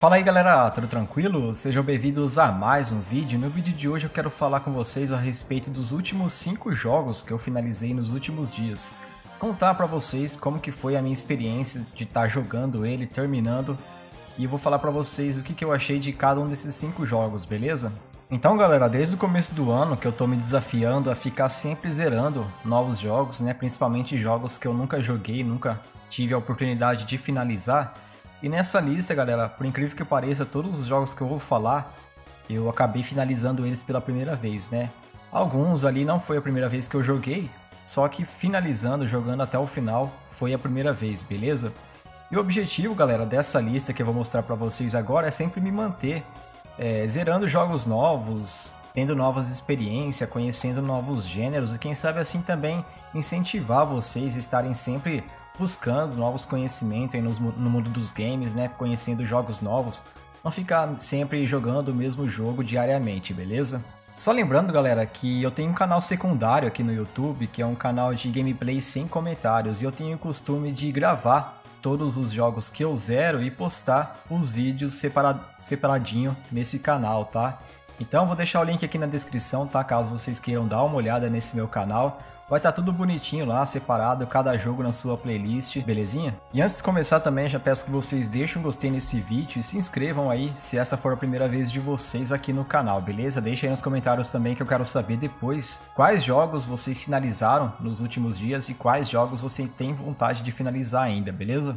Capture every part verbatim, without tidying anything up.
Fala aí galera, tudo tranquilo? Sejam bem-vindos a mais um vídeo. No vídeo de hoje eu quero falar com vocês a respeito dos últimos cinco jogos que eu finalizei nos últimos dias. Contar pra vocês como que foi a minha experiência de estar jogando ele, terminando. E eu vou falar pra vocês o que, que eu achei de cada um desses cinco jogos, beleza? Então galera, desde o começo do ano que eu tô me desafiando a ficar sempre zerando novos jogos, né? Principalmente jogos que eu nunca joguei, nunca tive a oportunidade de finalizar. E nessa lista, galera, por incrível que pareça, todos os jogos que eu vou falar, eu acabei finalizando eles pela primeira vez, né? Alguns ali não foi a primeira vez que eu joguei, só que finalizando, jogando até o final, foi a primeira vez, beleza? E o objetivo, galera, dessa lista que eu vou mostrar pra vocês agora é sempre me manter é, zerando jogos novos, tendo novas experiências, conhecendo novos gêneros e quem sabe assim também incentivar vocês a estarem sempre buscando novos conhecimentos aí no mundo dos games, né? Conhecendo jogos novos, não ficar sempre jogando o mesmo jogo diariamente, beleza? Só lembrando, galera, que eu tenho um canal secundário aqui no YouTube, que é um canal de gameplay sem comentários, e eu tenho o costume de gravar todos os jogos que eu zero e postar os vídeos separado, separadinho nesse canal, tá? Então eu vou deixar o link aqui na descrição, tá? Caso vocês queiram dar uma olhada nesse meu canal. Vai estar tudo bonitinho lá, separado, cada jogo na sua playlist, belezinha? E antes de começar também, já peço que vocês deixem um gostei nesse vídeo e se inscrevam aí se essa for a primeira vez de vocês aqui no canal, beleza? Deixa aí nos comentários também que eu quero saber depois quais jogos vocês finalizaram nos últimos dias e quais jogos você tem vontade de finalizar ainda, beleza?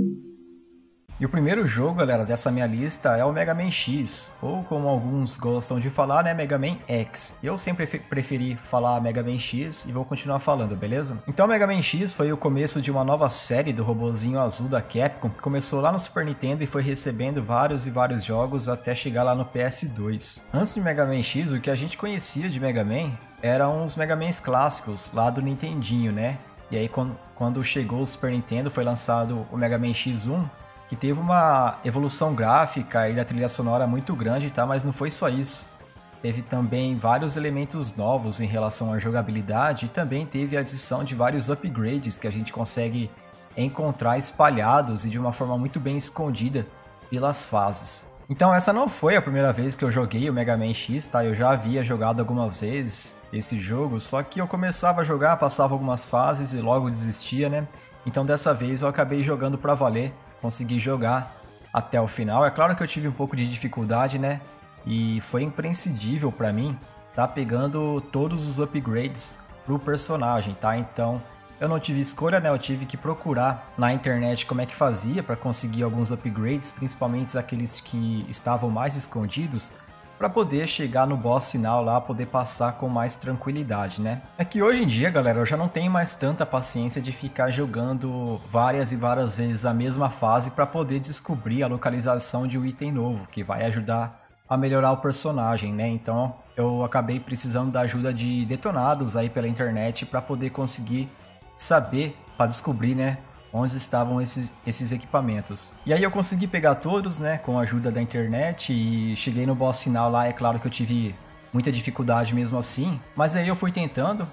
E o primeiro jogo, galera, dessa minha lista é o Mega Man X, ou como alguns gostam de falar, né, Mega Man X. Eu sempre preferi falar Mega Man X e vou continuar falando, beleza? Então Mega Man X foi o começo de uma nova série do robozinho azul da Capcom, que começou lá no Super Nintendo e foi recebendo vários e vários jogos até chegar lá no P S dois. Antes de Mega Man X, o que a gente conhecia de Mega Man eram os Mega Mans clássicos lá do Nintendinho, né? E aí quando, quando chegou o Super Nintendo foi lançado o Mega Man X um, que teve uma evolução gráfica e da trilha sonora muito grande, tá? Mas não foi só isso. Teve também vários elementos novos em relação à jogabilidade e também teve a adição de vários upgrades que a gente consegue encontrar espalhados e de uma forma muito bem escondida pelas fases. Então essa não foi a primeira vez que eu joguei o Mega Man X, tá? Eu já havia jogado algumas vezes esse jogo, só que eu começava a jogar, passava algumas fases e logo desistia, né? Então dessa vez eu acabei jogando pra valer. Consegui jogar até o final. É claro que eu tive um pouco de dificuldade, né? E foi imprescindível para mim tá pegando todos os upgrades pro personagem, tá? Então eu não tive escolha, né? Eu tive que procurar na internet como é que fazia para conseguir alguns upgrades, principalmente aqueles que estavam mais escondidos, para poder chegar no boss final lá, poder passar com mais tranquilidade, né? É que hoje em dia, galera, eu já não tenho mais tanta paciência de ficar jogando várias e várias vezes a mesma fase para poder descobrir a localização de um item novo, que vai ajudar a melhorar o personagem, né? Então eu acabei precisando da ajuda de detonados aí pela internet para poder conseguir saber, para descobrir, né? Onde estavam esses, esses equipamentos. E aí eu consegui pegar todos, né, com a ajuda da internet e cheguei no boss final lá. É claro que eu tive muita dificuldade mesmo assim, mas aí eu fui tentando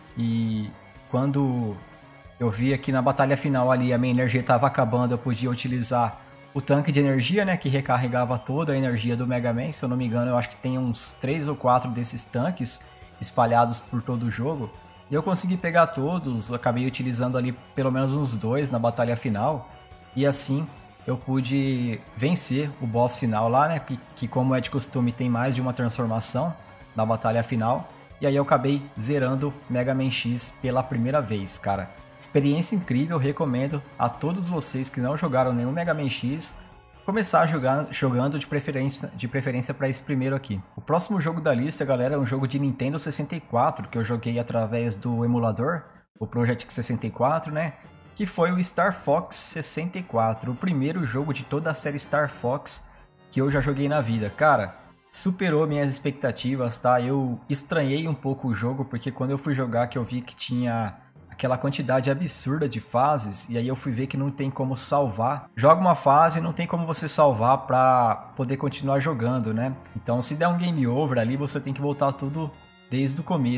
e quando eu vi que na batalha final ali a minha energia estava acabando, eu podia utilizar o tanque de energia, né, que recarregava toda a energia do Mega Man. Se eu não me engano, eu acho que tem uns três ou quatro desses tanques espalhados por todo o jogo. E eu consegui pegar todos, acabei utilizando ali pelo menos uns dois na batalha final. E assim eu pude vencer o boss final lá, né? Que, que como é de costume tem mais de uma transformação na batalha final. E aí eu acabei zerando Mega Man X pela primeira vez, cara. Experiência incrível, recomendo a todos vocês que não jogaram nenhum Mega Man X começar a jogar jogando de preferência, de preferência para esse primeiro aqui. O próximo jogo da lista, galera, é um jogo de Nintendo sessenta e quatro, que eu joguei através do emulador, o Project sessenta e quatro, né? Que foi o Star Fox sessenta e quatro, o primeiro jogo de toda a série Star Fox que eu já joguei na vida. Cara, superou minhas expectativas, tá? Eu estranhei um pouco o jogo, porque quando eu fui jogar que eu vi que tinha aquela quantidade absurda de fases, e aí eu fui ver que não tem como salvar. Joga uma fase e não tem como você salvar para poder continuar jogando, né? Então se der um game over ali, você tem que voltar tudo desde o começo.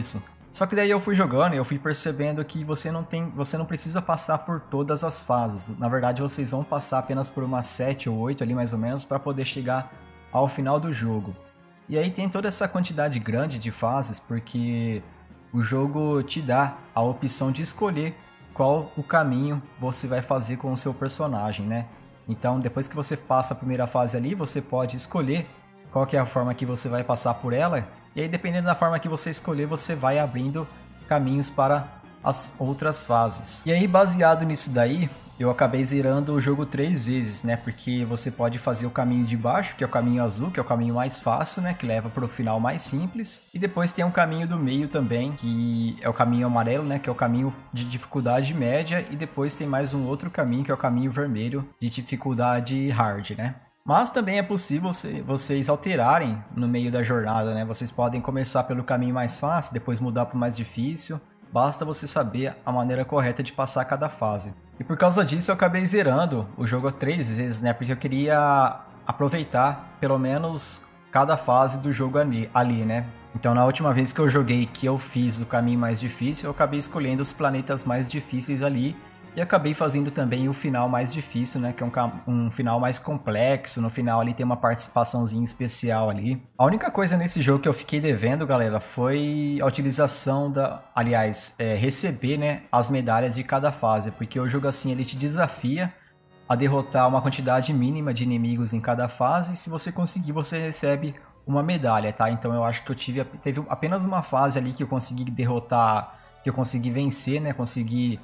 Só que daí eu fui jogando e eu fui percebendo que você não tem, você não precisa passar por todas as fases. Na verdade, vocês vão passar apenas por umas sete ou oito ali mais ou menos para poder chegar ao final do jogo. E aí tem toda essa quantidade grande de fases porque o jogo te dá a opção de escolher qual o caminho você vai fazer com o seu personagem, né? Então, depois que você passa a primeira fase ali, você pode escolher qual que é a forma que você vai passar por ela. E aí, dependendo da forma que você escolher, você vai abrindo caminhos para as outras fases. E aí, baseado nisso daí, eu acabei zerando o jogo três vezes, né? Porque você pode fazer o caminho de baixo, que é o caminho azul, que é o caminho mais fácil, né? Que leva para o final mais simples. E depois tem um caminho do meio também, que é o caminho amarelo, né? Que é o caminho de dificuldade média. E depois tem mais um outro caminho, que é o caminho vermelho, de dificuldade hard, né? Mas também é possível vocês alterarem no meio da jornada, né? Vocês podem começar pelo caminho mais fácil, depois mudar para o mais difícil. Basta você saber a maneira correta de passar cada fase. E por causa disso eu acabei zerando o jogo três vezes, né? Porque eu queria aproveitar pelo menos cada fase do jogo ali, ali, né? Então na última vez que eu joguei que eu fiz o caminho mais difícil, eu acabei escolhendo os planetas mais difíceis ali. E acabei fazendo também o final mais difícil, né? Que é um, um final mais complexo. No final ali tem uma participaçãozinha especial ali. A única coisa nesse jogo que eu fiquei devendo, galera, foi a utilização da... Aliás, é, receber, né, as medalhas de cada fase. Porque o jogo assim, ele te desafia a derrotar uma quantidade mínima de inimigos em cada fase. E se você conseguir, você recebe uma medalha, tá? Então eu acho que eu tive... Teve apenas uma fase ali que eu consegui derrotar... Que eu consegui vencer, né? Consegui...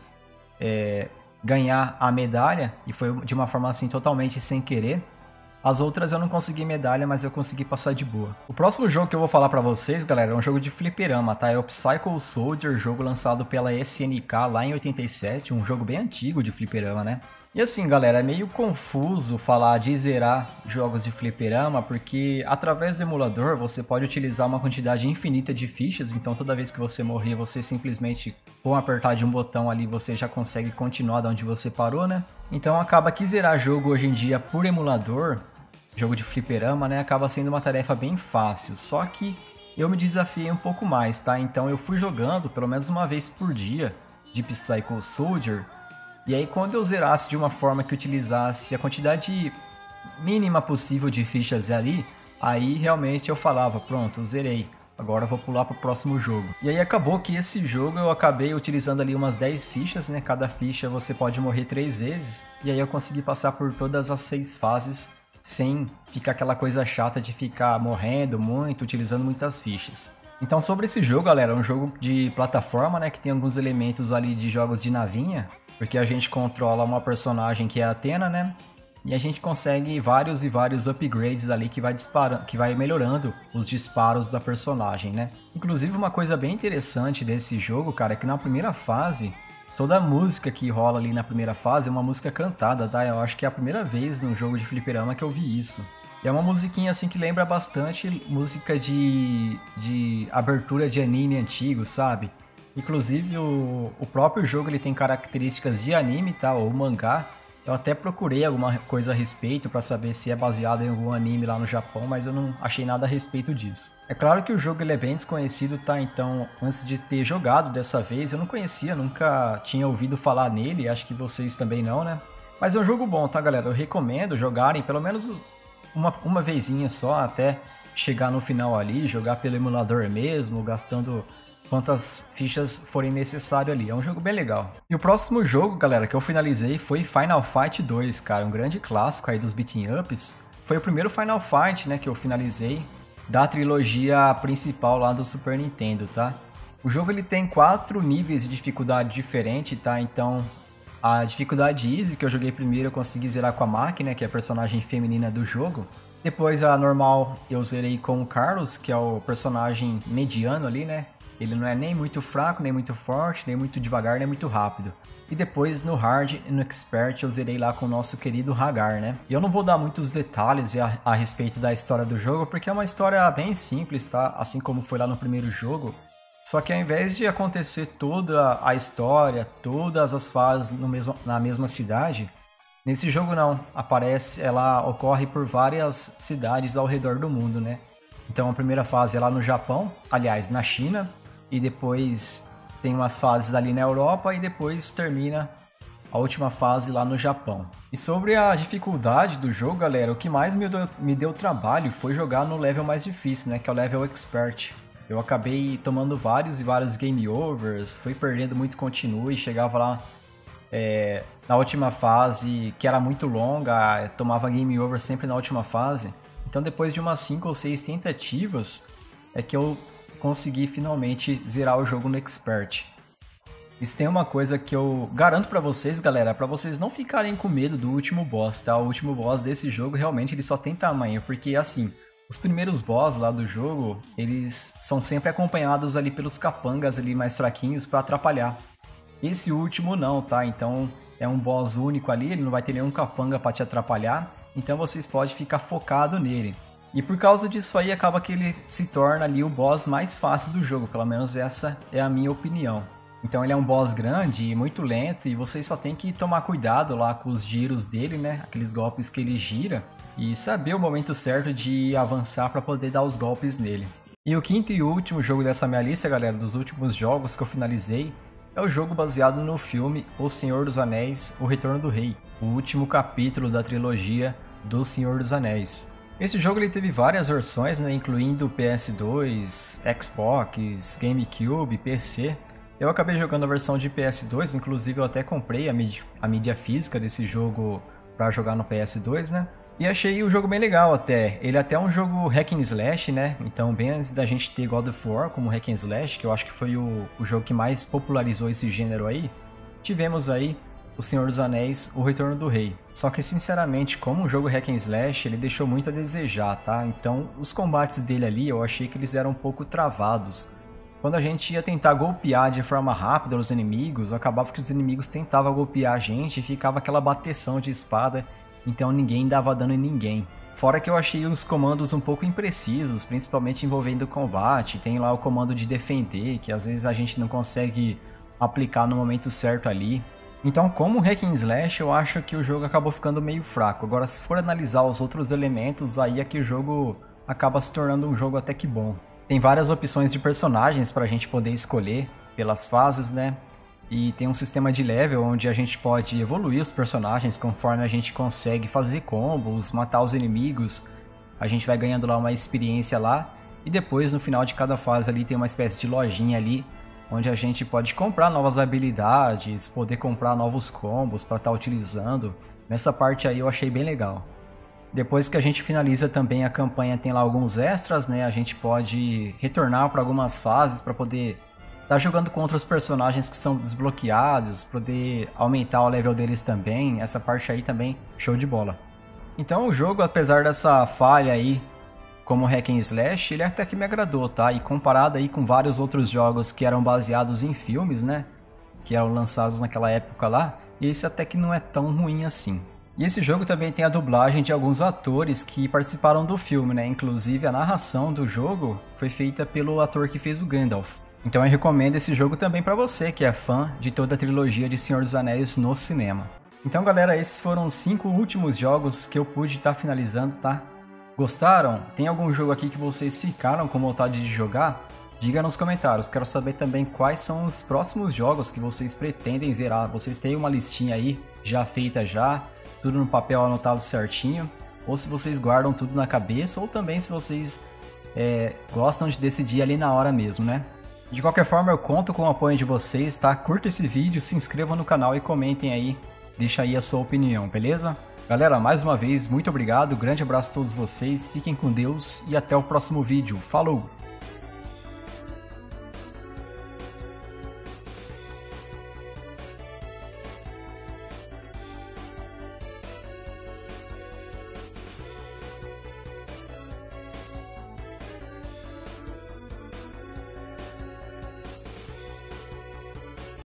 É, ganhar a medalha, e foi de uma forma assim totalmente sem querer. As outras eu não consegui medalha, mas eu consegui passar de boa. O próximo jogo que eu vou falar pra vocês, galera, é um jogo de fliperama, tá? É o Psycho Soldier, jogo lançado pela S N K lá em oitenta e sete, um jogo bem antigo de fliperama, né? E assim, galera, é meio confuso falar de zerar jogos de fliperama, porque através do emulador você pode utilizar uma quantidade infinita de fichas, então toda vez que você morrer, você simplesmente, com apertar de um botão ali, você já consegue continuar de onde você parou, né? Então acaba que zerar jogo hoje em dia por emulador, jogo de fliperama, né, acaba sendo uma tarefa bem fácil, só que eu me desafiei um pouco mais, tá? Então eu fui jogando pelo menos uma vez por dia de Psycho Soldier. E aí quando eu zerasse de uma forma que utilizasse a quantidade mínima possível de fichas ali, aí realmente eu falava, pronto, zerei, agora eu vou pular para o próximo jogo. E aí acabou que esse jogo eu acabei utilizando ali umas dez fichas, né? Cada ficha você pode morrer três vezes, e aí eu consegui passar por todas as seis fases sem ficar aquela coisa chata de ficar morrendo muito, utilizando muitas fichas. Então sobre esse jogo, galera, é um jogo de plataforma, né? Que tem alguns elementos ali de jogos de navinha, porque a gente controla uma personagem que é a Athena, né? E a gente consegue vários e vários upgrades ali que vai disparando, que vai melhorando os disparos da personagem, né? Inclusive uma coisa bem interessante desse jogo, cara, é que na primeira fase, toda a música que rola ali na primeira fase é uma música cantada, tá? Eu acho que é a primeira vez num jogo de fliperama que eu vi isso. E é uma musiquinha assim que lembra bastante música de, de abertura de anime antigo, sabe? Inclusive o, o próprio jogo ele tem características de anime, tá? Ou mangá. Eu até procurei alguma coisa a respeito para saber se é baseado em algum anime lá no Japão, mas eu não achei nada a respeito disso. É claro que o jogo ele é bem desconhecido, tá? Então, antes de ter jogado dessa vez, eu não conhecia, nunca tinha ouvido falar nele, acho que vocês também não, né? Mas é um jogo bom, tá, galera? Eu recomendo jogarem pelo menos uma, uma vezinha só, até chegar no final ali, jogar pelo emulador mesmo, gastando quantas fichas forem necessárias ali. É um jogo bem legal. E o próximo jogo, galera, que eu finalizei foi Final Fight dois, cara. Um grande clássico aí dos beating ups. Foi o primeiro Final Fight, né, que eu finalizei da trilogia principal lá do Super Nintendo, tá? O jogo ele tem quatro níveis de dificuldade diferente, tá? Então, a dificuldade Easy, que eu joguei primeiro, eu consegui zerar com a Maki, né, que é a personagem feminina do jogo. Depois a normal eu zerei com o Carlos, que é o personagem mediano ali, né? Ele não é nem muito fraco, nem muito forte, nem muito devagar, nem muito rápido. E depois no Hard e no Expert eu zerei lá com o nosso querido Hagar, né? E eu não vou dar muitos detalhes a, a respeito da história do jogo, porque é uma história bem simples, tá? Assim como foi lá no primeiro jogo. Só que ao invés de acontecer toda a história, todas as fases no mesmo, na mesma cidade, nesse jogo não. Aparece, ela ocorre por várias cidades ao redor do mundo, né? Então a primeira fase é lá no Japão, aliás, na China. e depois tem umas fases ali na Europa e depois termina a última fase lá no Japão. E sobre a dificuldade do jogo, galera, o que mais me deu, me deu trabalho foi jogar no level mais difícil, né, que é o level Expert. Eu acabei tomando vários e vários game overs, fui perdendo muito continue, chegava lá é, na última fase, que era muito longa, tomava game over sempre na última fase. Então depois de umas cinco ou seis tentativas, é que eu consegui finalmente zerar o jogo no Expert. Isso tem uma coisa que eu garanto pra vocês, galera, pra vocês não ficarem com medo do último boss, tá? O último boss desse jogo realmente ele só tem tamanho, porque assim, os primeiros boss lá do jogo, eles são sempre acompanhados ali pelos capangas ali mais fraquinhos pra atrapalhar. Esse último não, tá? Então é um boss único ali, ele não vai ter nenhum capanga pra te atrapalhar, então vocês podem ficar focado nele. E por causa disso aí acaba que ele se torna ali o boss mais fácil do jogo, pelo menos essa é a minha opinião. Então ele é um boss grande e muito lento e vocês só tem que tomar cuidado lá com os giros dele, né? Aqueles golpes que ele gira e saber o momento certo de avançar para poder dar os golpes nele. E o quinto e último jogo dessa minha lista, galera, dos últimos jogos que eu finalizei, é o jogo baseado no filme O Senhor dos Anéis, O Retorno do Rei, o último capítulo da trilogia do Senhor dos Anéis. Esse jogo ele teve várias versões, né, incluindo P S dois, Xbox, GameCube, P C. Eu acabei jogando a versão de P S dois, inclusive eu até comprei a mídia, a mídia física desse jogo para jogar no P S dois, né? E achei o jogo bem legal até. Ele até é um jogo hack and slash, né? Então bem antes da gente ter God of War como hack and slash, que eu acho que foi o, o jogo que mais popularizou esse gênero aí, tivemos aí O Senhor dos Anéis, O Retorno do Rei. Só que sinceramente, como um jogo hack and slash, ele deixou muito a desejar, tá? Então os combates dele ali eu achei que eles eram um pouco travados. Quando a gente ia tentar golpear de forma rápida os inimigos, acabava que os inimigos tentavam golpear a gente e ficava aquela bateção de espada, então ninguém dava dano em ninguém. Fora que eu achei os comandos um pouco imprecisos, principalmente envolvendo o combate. Tem lá o comando de defender, que às vezes a gente não consegue aplicar no momento certo ali. Então, como hack and slash, eu acho que o jogo acabou ficando meio fraco. Agora, se for analisar os outros elementos, aí é que o jogo acaba se tornando um jogo até que bom. Tem várias opções de personagens para a gente poder escolher pelas fases, né? E tem um sistema de level onde a gente pode evoluir os personagens conforme a gente consegue fazer combos, matar os inimigos. A gente vai ganhando lá uma experiência lá. E depois, no final de cada fase ali, tem uma espécie de lojinha ali, onde a gente pode comprar novas habilidades, poder comprar novos combos para estar utilizando. Nessa parte aí eu achei bem legal. Depois que a gente finaliza também a campanha, tem lá alguns extras, né? A gente pode retornar para algumas fases para poder estar jogando contra os personagens que são desbloqueados, poder aumentar o level deles também. Essa parte aí também, show de bola. Então o jogo, apesar dessa falha aí, como hack and slash, ele até que me agradou, tá? E comparado aí com vários outros jogos que eram baseados em filmes, né? Que eram lançados naquela época lá, esse até que não é tão ruim assim. E esse jogo também tem a dublagem de alguns atores que participaram do filme, né? Inclusive a narração do jogo foi feita pelo ator que fez o Gandalf. Então eu recomendo esse jogo também para você que é fã de toda a trilogia de Senhor dos Anéis no cinema. Então galera, esses foram os cinco últimos jogos que eu pude estar finalizando, tá? Gostaram? Tem algum jogo aqui que vocês ficaram com vontade de jogar? Diga nos comentários, quero saber também quais são os próximos jogos que vocês pretendem zerar. Vocês têm uma listinha aí já feita já? Tudo no papel anotado certinho, ou se vocês guardam tudo na cabeça, ou também se vocês é, gostam de decidir ali na hora mesmo, né? De qualquer forma, eu conto com o apoio de vocês, tá? Curta esse vídeo, se inscrevam no canal e comentem aí, deixa aí a sua opinião, beleza? Galera, mais uma vez, muito obrigado, grande abraço a todos vocês, fiquem com Deus e até o próximo vídeo, falou!